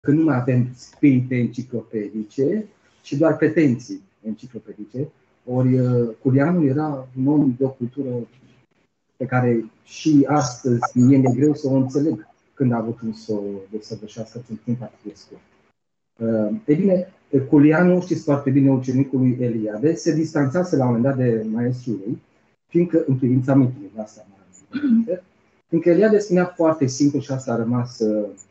că nu mai avem spirite enciclopedice, ci doar pretenții enciclopedice. Ori Culianu era un om de o cultură pe care și astăzi mie mi-e greu să o înțeleg când a avut să o desăvârșească în timp atât de scurt. Ei bine, Culianu, știți foarte bine, ucenicul lui Eliade, se distanțase la un moment dat de maestrul lui, fiindcă, în privința mitului, asta fiindcă Eliade spunea foarte simplu și asta a rămas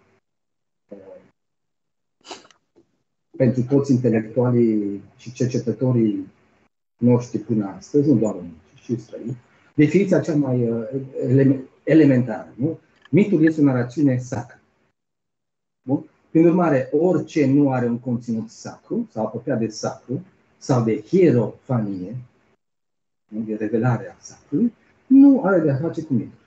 pentru toți intelectualii și cercetătorii noștri până astăzi, nu doar români, ci și străini, definiția cea mai elementară. Nu? Mitul este o narațiune sacră. Bun? Prin urmare, orice nu are un conținut sacru sau apropiat de sacru sau de hierofanie, de revelare a sacrului, nu are de a face cu mitul.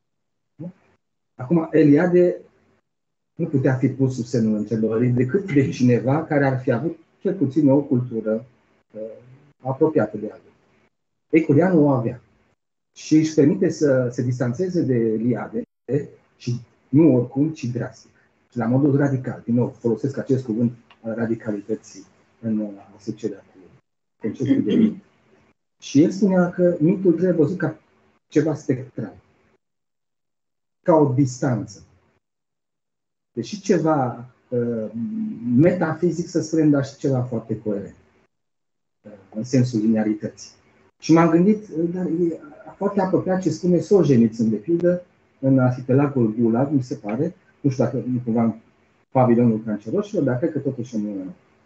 Acum, Eliade nu putea fi pus sub semnul întrebării decât de cineva care ar fi avut cel puțin o cultură apropiată de altul. Culianu o avea și își permite să se distanțeze de Eliade și nu oricum, ci drastic. Și la modul radical. Din nou, folosesc acest cuvânt al radicalității în asocierea cu conceptul de mit. Și el spunea că mitul trebuie văzut ca ceva spectral, ca o distanță. Deși ceva metafizic, să spunem, dar și ceva foarte coerent, în sensul linearității. Și m-am gândit, dar e foarte apropiat ce spune Solzhenitsyn, de pildă, în arhipelagul Gulag, mi se pare, nu știu dacă nu cumva în pavilionul canceroșilor, dar cred că totuși în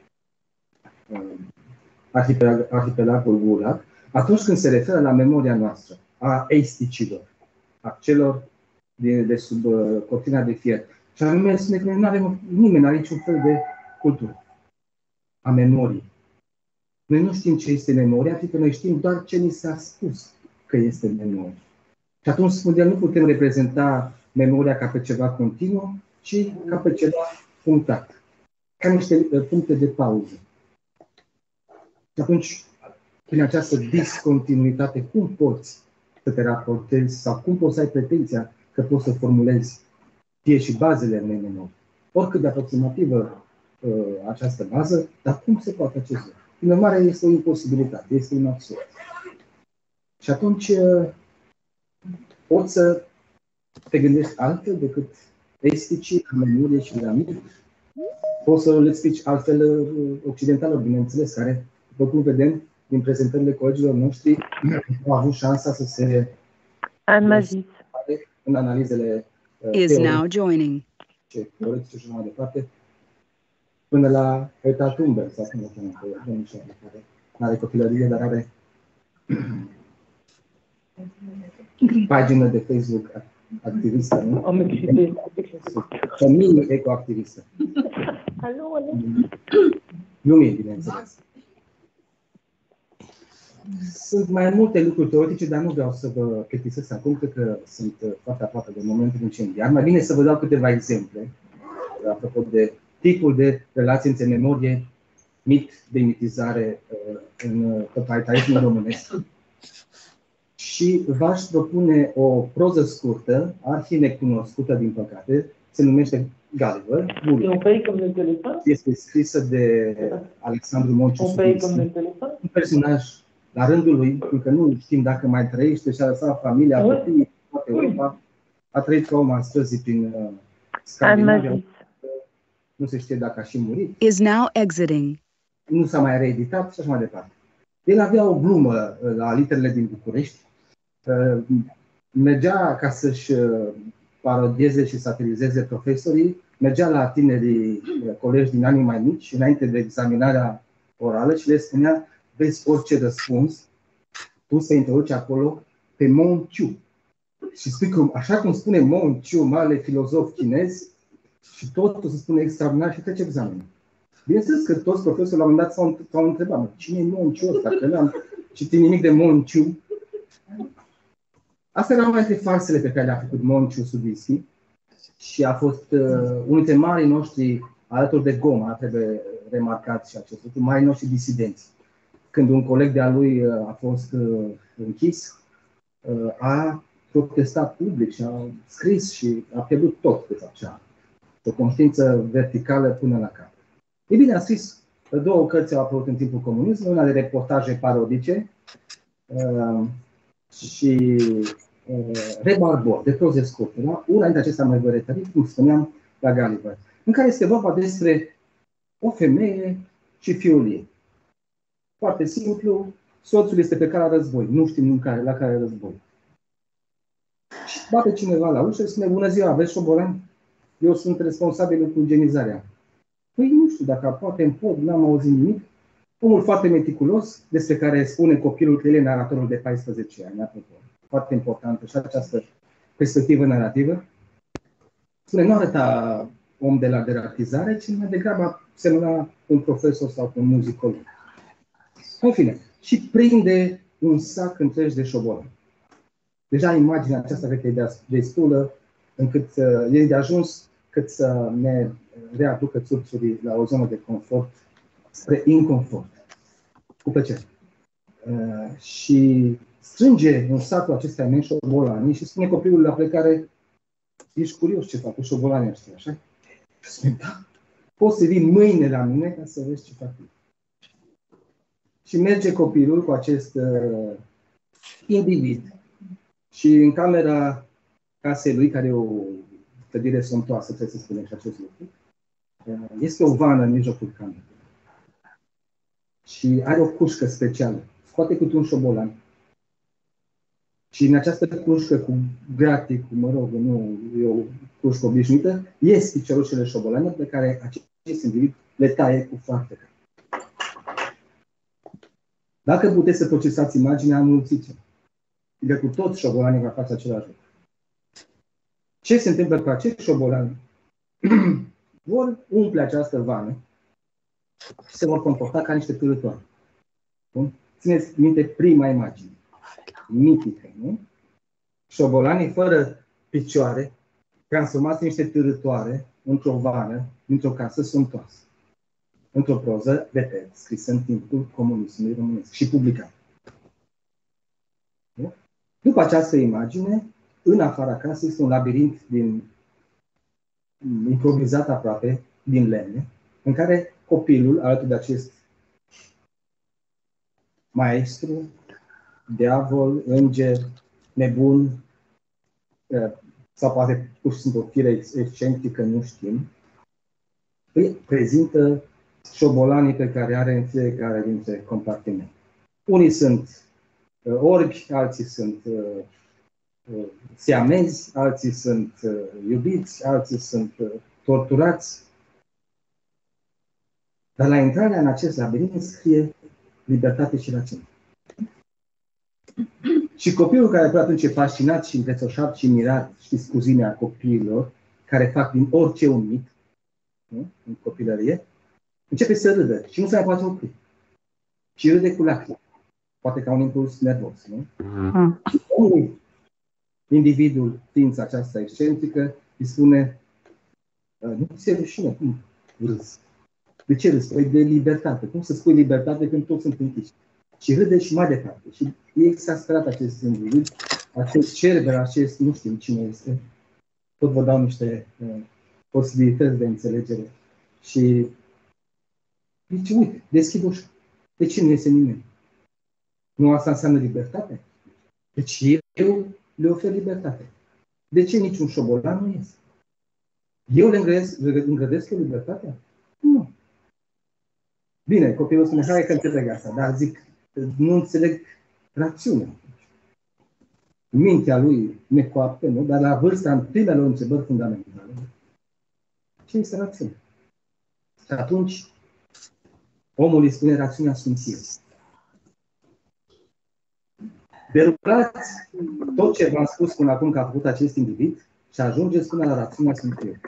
arhipelagul Gulag, atunci când se referă la memoria noastră, a eisticilor, a celor de sub cortina de fier. Și anume, spune că noi nu avem, nimeni nu are niciun fel de cultură a memoriei. Noi nu știm ce este memoria, pentru că noi știm doar ce ni s-a spus că este memoria. Și atunci, spune el, nu putem reprezenta memoria ca pe ceva continuu, ci ca pe ceva punctat. Ca niște puncte de pauză. Și atunci, prin această discontinuitate, cum poți să te raportezi sau cum poți să ai pretenția că poți să formulezi fie și bazele unei memorii? Oricât de aproximativă această bază, dar cum se poate acest lucru? Prin urmare, este o imposibilitate, este un absurd. Și atunci poți să te gândești altfel decât esticii, la memorie și la mit. Poți să le explici altfel occidentalilor, bineînțeles, care, după cum vedem din prezentările colegilor noștri, au avut șansa să se în analizele teoretice și mai departe, până la Greta Thunberg, sau cum o chemă, care are copilărie, dar are pagină de Facebook activistă, nu? O mini-ecoactivistă. Lumii, bineînțeles. Sunt mai multe lucruri teoretice, dar nu vreau să vă plictisesc acum, cred că sunt foarte aproape de momentul incendiar. Mai bine să vă dau câteva exemple, apropo de tipul de relație între memorie, mit, demitizare în totalitarismul românesc. Și v-aș propune o proză scurtă, arhinecunoscută, din păcate, se numește Gulliver. Este scrisă de Alexandru Monciu Subinschi, un personaj la rândul lui, pentru că nu știm dacă mai trăiește și a lăsat familia, copiii, toată Europa, a trăit ca om al străzii prin Scandinavia. Nu se știe dacă a și murit. Nu s-a mai reeditat și așa mai departe. El avea o glumă la literele din București. Mergea ca să-și parodieze și satirizeze profesorii, mergea la tinerii colegi din anii mai mici, înainte de examinarea orală, și le spunea: vezi orice răspuns, tu să introduci acolo pe Monciu. Și spui că, așa cum spune Monciu, mare filozof chinez, și totul se spune extraordinar și trece examenul. Bineînțeles că toți profesorii la un moment dat s-au întrebat: cine e Monciu ăsta? Că n-am citit nimic de Monciu. Astea erau una dintre farsele pe care le-a făcut Monciu Subinschi și a fost unul dintre marii noștri, alături de Goma, trebuie remarcat și acest lucru, marii noștri disidenți. Când un coleg de-a lui a fost închis, a protestat public și a scris și a pierdut tot, de fapt, o conștiință verticală până la cap. Ei bine, a scris 2 cărți au apărut în timpul comunismului, una de reportaje parodice și Rebarbor, de proze scurte. Da? Una dintre acestea mai vă retărit, cum spuneam, la Gulliver, în care este vorba despre o femeie și fiul ei. Foarte simplu, soțul este pe calea război, nu știm la care război. Și bate cineva la ușă și spune: bună ziua, aveți șobolani? Eu sunt responsabil cu igienizarea. Păi nu știu, dacă poate în pod, n-am auzit nimic. Omul foarte meticulos, despre care spune copilul că el e naratorul de 14 ani. Foarte importantă și această perspectivă narrativă. Spune, nu arăta om de la deratizare, ci mai degrabă semăna un profesor sau un muzicolog. În fine, și prinde un sac întreg de șobolani. Deja imaginea aceasta cred că e destulă, încât e de ajuns cât să ne readucă țurțurii la o zonă de confort spre inconfort. Cu plăcere. Și strânge în sacul acesta imensi șobolanii și spune copilul la plecare: ești curios ce fac cu șobolanii ăștia, așa? Și spune: da, poți să vii mâine la mine ca să vezi ce fac. Și merge copilul cu acest individ și în camera casei lui, care e o clădire somptoasă, trebuie să spunem și acest lucru, este o vană în mijlocul camerei. Și are o cușcă specială. Scoate câte un șobolan. Și în această cușcă cu gratic, nu e o cușcă obișnuită, ies piciorușele șobolane pe care acest individ le taie cu farfecă. Dacă puteți să procesați imaginea, înmulțiți-o. Adică cu toți șobolanii va face același lucru. Ce se întâmplă cu acești șobolani? Vor umple această vană și se vor comporta ca niște târătoare. Țineți minte prima imagine. Mitică, nu? Șobolanii fără picioare, transformați în niște târătoare într-o vană, dintr-o casă somptoasă. Într-o proză, repet, scrisă în timpul comunismului românesc și publicată. După această imagine, în afara casei este un labirint improvizat aproape, din lemne, în care copilul, alături de acest maestru, diavol, înger, nebun, sau poate pur și simplu o fire excentrică, nu știm, îi prezintă șobolanii pe care are în fiecare dintre compartimente. Unii sunt orbi, alții sunt siamezi, alții sunt iubiți, alții sunt torturați. Dar la intrarea în acest labirint scrie libertate și rațiune. Și copilul care pe atunci e fascinat și împrețoșat și mirat, știți cuzimea copiilor, care fac din orice un mit, nu? În copilărie, începe să râdă și nu se mai poate opri. Și râde cu lacrimi. Poate ca un impuls nervos, nu? Individul, ființa aceasta excentrică, îi spune: nu ți-e rușine, cum râzi? De ce râzi? Păi de libertate. Cum să spui libertate când toți sunt închiși? Și râde și mai departe. Și e exasperat acest individ, acest cerber, acest, nu știm cine este. Tot vă dau niște posibilități de înțelegere. Și zice: uite, deschid ușa. De ce nu iese nimeni? Nu asta înseamnă libertate? Deci eu le ofer libertate. De ce niciun șobolan nu iese? Eu le îngrădesc eu libertatea? Nu. Bine, copilul spune: hai că înțeleg asta, dar zic, nu înțeleg rațiunea. Mintea lui necoaptă, nu? Dar la vârsta, în primele întrebări fundamentale, ce este rațiunea? Și atunci, omul îi spune: rațiunea sunt eu. Derulați tot ce v-am spus până acum că a făcut acest individ și ajungeți până la rațiunea sunt eu.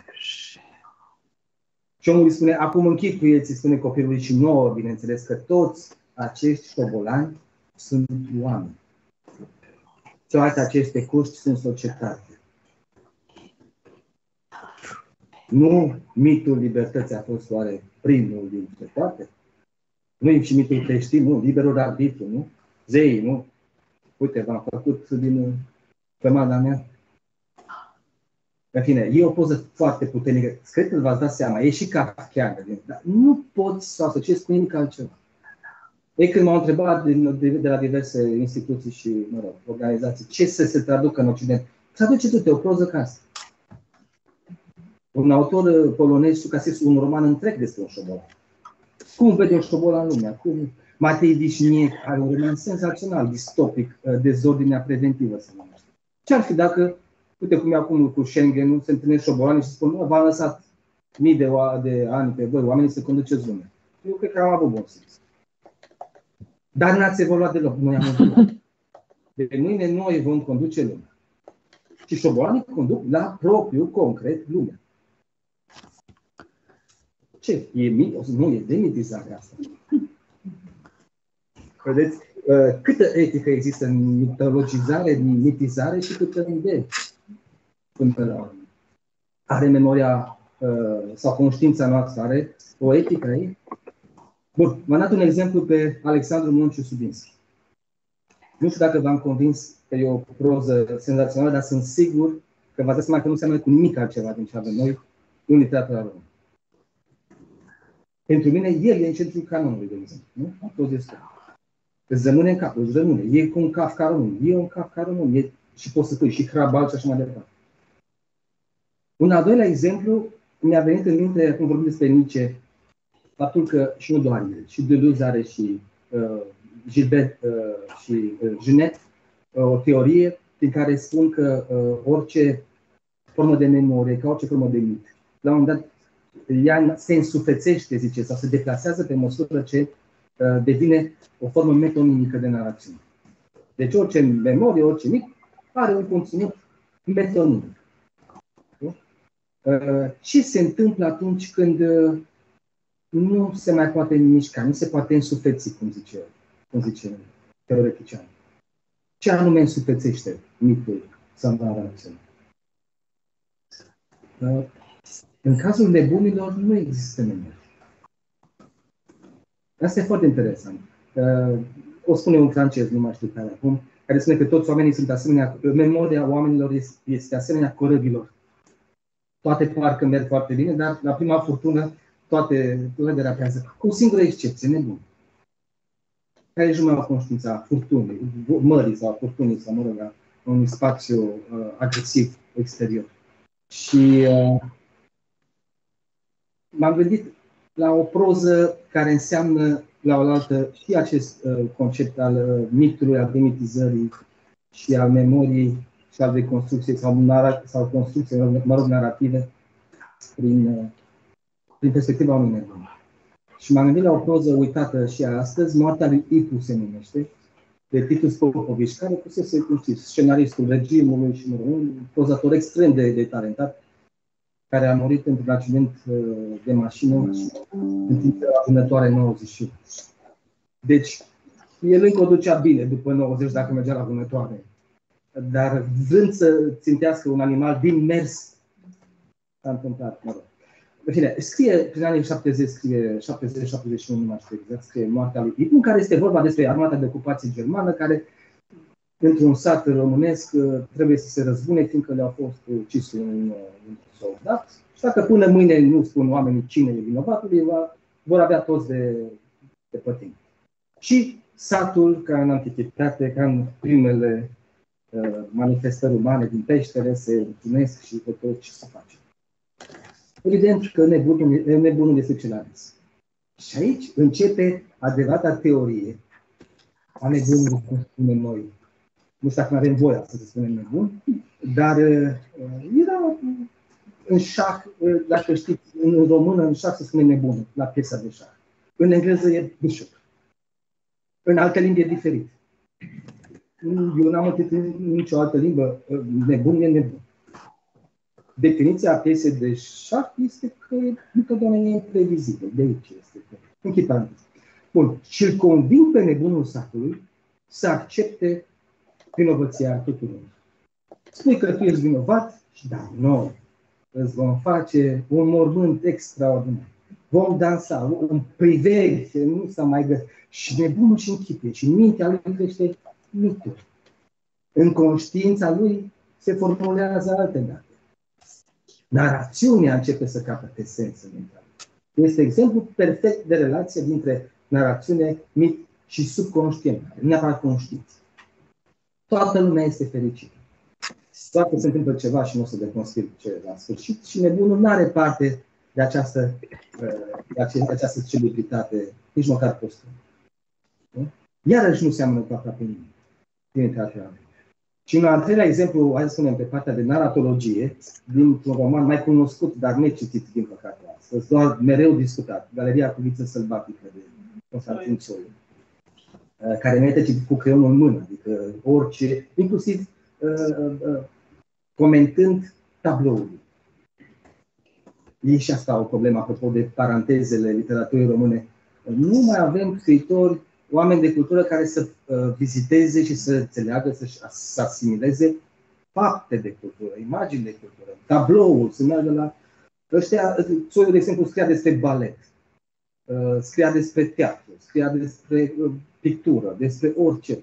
Și omul îi spune: acum închipuieți, îi spune copilului și nouă, bineînțeles, că toți acești șobolani sunt oameni. Toate aceste cuști sunt societate. Nu mitul libertății a fost oare primul dintre toate? Nu e și mitul creștin, nu? Liberul arbitru, nu? Zeii, nu? Uite, v-am făcut din cămana mea. În fine, e o poză foarte puternică. Cred că v-ați dat seama, e și kafkiană. Dar nu poți să o asociezi cu nimic altceva. Ei, când m-au întrebat de la diverse instituții și, mă rog, organizații, ce să se traducă în Occident, traduce-te o proză ca asta. Un autor polonez, știu că a scris un roman întreg despre un șobolan. Cum vede un șobolan în lumea? Matei Vișniec are un roman senzațional, distopic, dezordinea preventivă se numește. Ce-ar fi dacă, uite cum e acum cu Schengen, se întâlnesc șobolani și spun, v-am lăsat mii de ani pe voi, oamenii să conduceți lumea. Eu cred că am avut bun simț. Dar n-ați evoluat deloc. Noi am evoluat. De mâine noi vom conduce lumea. Și șobolanii conduc la propriu, concret, lumea. Ce? E mitos? Nu, e demitizarea asta. Vedeți? Câtă etică există în mitologizare, în mitizare și câtă în idee. Are memoria sau conștiința noastră, are o etică ei? Bun, v-am dat un exemplu pe Alexandru Monciu Subinski. Nu știu dacă v-am convins că e o proză senzațională, dar sunt sigur că v-ați dat seama că nu seamănă cu nimic altceva din ce avem noi în literatura română. Pentru mine, el e în centrul canonului, de exemplu. Nu? A fost destul. Îți rămâne în cap, îți rămâne. E cu un Kafka român. E un Kafka român. Și poți să spui și Hrabal și așa mai departe. Un al doilea exemplu mi-a venit în minte, cum vorbim despre Nietzsche, faptul că, și nu doar el, și Deleuze are și Gilbert și Genet, o teorie prin care spun că orice formă de memorie, ca orice formă de mit, la un moment dat, ea se însuflețește, zice, sau se deplasează pe măsură ce devine o formă metonimică de narațiune. Deci orice memorie, orice mit, are un conținut metonimic. Ce se întâmplă atunci când nu se mai poate mișca, nu se poate însufleți, cum zice teoretician? Ce anume însuflețește mitul sau narațiunea? În cazul nebunilor nu există memorie. Asta e foarte interesant. O spune un francez, nu mai știu care acum, care spune că toți oamenii sunt asemenea, memoria oamenilor este asemenea corăbilor. Toate parcă merg foarte bine, dar la prima furtună toate le derapează. Cu o singură excepție, nebun. Care își mai au conștiința furtunii, mării sau furtunii, sau mă rog, la un spațiu agresiv exterior. Și m-am gândit la o proză care înseamnă la oaltă și acest concept al mitului, al demitizării și al memoriei și al reconstrucției sau construcției, mă rog, narrative prin perspectiva unui nebun. Și m-am gândit la o proză uitată și astăzi, Moartea lui Ipu se numește, de Titus Popovici, care fusese, cum știți, scenaristul regimului și un prozator extrem de talentat, care a murit într-un accident de mașină în timp de la vânătoare 91. Deci, el încă o ducea bine după 90 dacă mergea la vânătoare. Dar vrând să țintească un animal din mers, s-a întâmplat, mă rog. În fine, scrie, prin anii 70, scrie 70-71, nu mai știu exact, scrie Moartea lui Ipu, în care este vorba despre armata de ocupație germană, care, într-un sat românesc, trebuie să se răzbune, fiindcă le-a fost ucis un soldat. Și dacă până mâine nu spun oamenii cine e vinovatul, vor avea toți de pătimi. Și satul, ca în antichitate, ca în primele manifestări umane din peștere, se întâlnesc și pe tot ce se face. Evident că nebunul este cel ales. Și aici începe adevărata teorie a nebunului, cum spunem noi. Nu știu dacă avem voia să spunem nebun, dar era în șah, dacă știți, în română, în șah se spune nebun, la piesa de șah. În engleză e bishop. În alte limbi e diferit. Eu n-am întâlnit în nicio altă limbă. Nebun e nebun. Definiția piesei de șah este că întotdeauna e imprevizibil. De aici este. Închid paranteză. Bun. Și îl conving pe nebunul satului să accepte vinovăția tuturor. Spui că tu ești vinovat și da, noi îți vom face un mormânt extraordinar. Vom dansa, un priveg, nu s-a mai găsit. Și nebunul și închipe. Și în mintea lui crește mitul. În conștiința lui se formulează alte date. narațiunea începe să capete sens în mintea lui. Este exemplu perfect de relație dintre narațiune, mit și subconștient, nu neapărat conștiință. Toată lumea este fericită. Dacă se întâmplă ceva și nu o să deconspir ce la sfârșit și nebunul nu are parte de această celebritate, nici măcar postumă. Iarăși nu seamănă cu aproape nimic. Și un al treilea exemplu, hai să spunem, pe partea de naratologie, dintr-un roman mai cunoscut, dar necitit, din păcate, astăzi, doar mereu discutat, Galeria cu viță sălbatică de Constantin Țoiu, care merită citit cu creionul în mână, adică orice, inclusiv comentând tabloul. E și asta o problemă, apropo de parantezele literaturii române. Nu mai avem scriitori, oameni de cultură care să viziteze și să înțeleagă, să asimileze fapte de cultură, imagini de cultură, tabloul, să meargă la... Ăștia, Țoiu, de exemplu, scria despre balet, scria despre teatru, scria despre pictură, despre orice.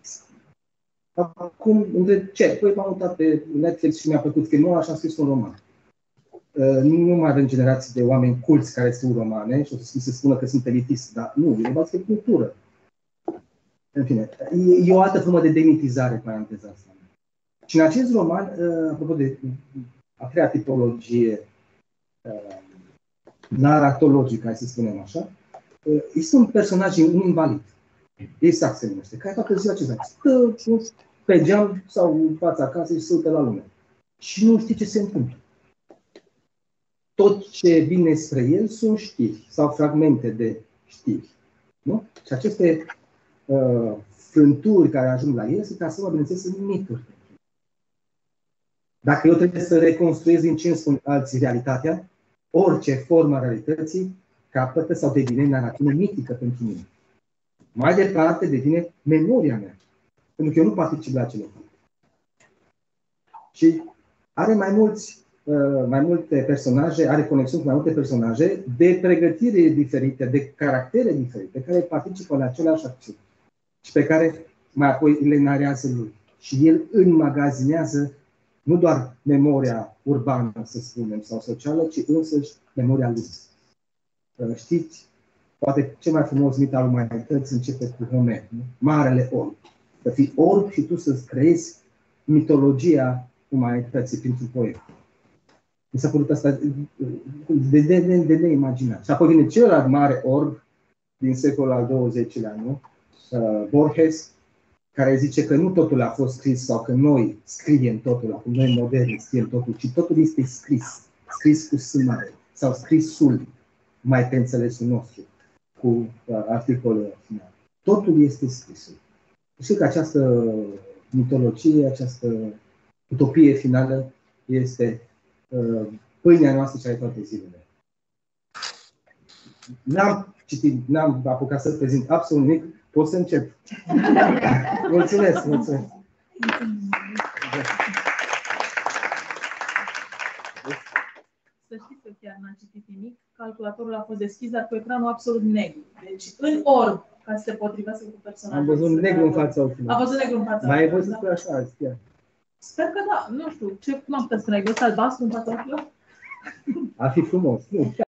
Acum, între ce? Păi m-am uitat pe Netflix și mi-a plăcut filmul și am scris un roman. Nu mai avem generații de oameni culți care scriu romane și o să se spună că sunt elitist, dar nu, e vorba despre cultură. În fine, e o altă formă de demitizare, paranteza asta. Și în acest roman, apropo de a treia tipologie naratologică, hai să spunem așa, este un personaj, un invalid, exact se numește, care toată ziua ce zice, stă pe geam sau în fața casei și se uită la lume. Și nu știe ce se întâmplă. Tot ce vine spre el sunt știri sau fragmente de știri. Nu? Și aceste frânturi care ajung la el se transformă, bineînțeles, în mituri. Dacă eu trebuie să reconstruiesc din ce îmi spun alții realitatea, orice formă a realității capătă sau devine narațiune mitică pentru mine. Mai departe devine memoria mea. Pentru că eu nu particip la acele lucruri. Și are mai multe personaje, are conexiuni cu mai multe personaje de pregătire diferite, de caractere diferite, care participă la aceleași acțiuni și pe care mai apoi le narează lui. Și el înmagazinează nu doar memoria urbană, să spunem, sau socială, ci însăși memoria lui. Știți, poate cel mai frumos mit al umanității începe cu Homer, nu? Marele orb. Să fii orb și tu să-ți creezi mitologia umanității printr-un poem. Mi s-a părut asta de neimaginat. Și apoi vine celălalt mare orb din secolul al XX-lea, nu? Borges, care zice că nu totul a fost scris sau că noi scriem totul, acum noi moderni scriem totul, ci totul este scris. Scris cu S mare sau scrisul, mai pe înțelesul nostru, cu articolul final. Totul este scrisul. Și că această mitologie, această utopie finală este pâinea noastră cea de toate zilele. N-am citit, n-am apucat să prezint absolut nimic, pot să încep. Mulțumesc, mulțumesc. Să știți că chiar n-am citit nimic. Calculatorul a fost deschis, dar cu ecranul absolut negru. Deci în orb, ca să se potrivească cu personajul. Am văzut negru în fața ochilor. Am văzut negru în fața ochilor. Mai ai văzut că așa, chiar. Sper că da, nu știu, ce m-am putea spune, ai văzut albastru în fața ochilor? Ar fi frumos, nu.